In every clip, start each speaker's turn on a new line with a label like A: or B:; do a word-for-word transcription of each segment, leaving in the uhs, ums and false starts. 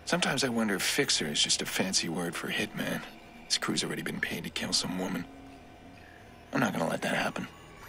A: Sometimes I wonder if fixer is just a fancy word for hitman. This crew's already been paid to kill some woman. I'm not gonna let that happen.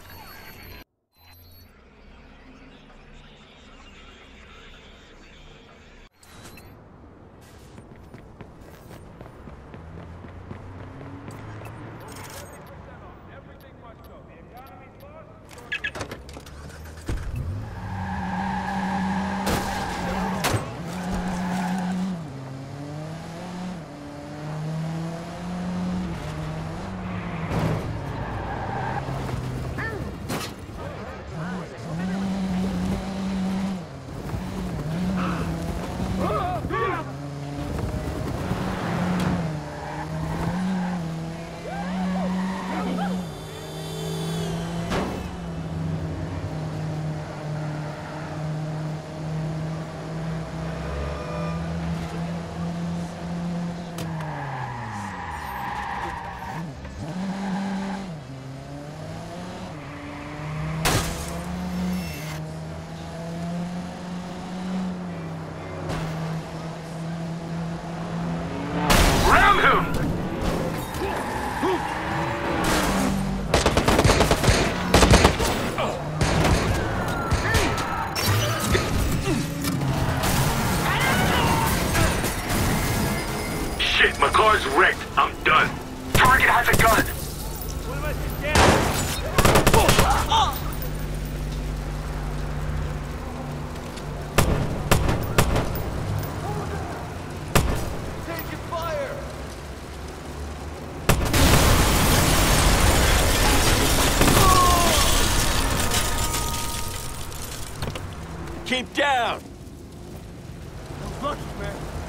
B: Shit, my car's wrecked. I'm done. Target has a gun.
C: Taking fire. Keep down. Lucky, man.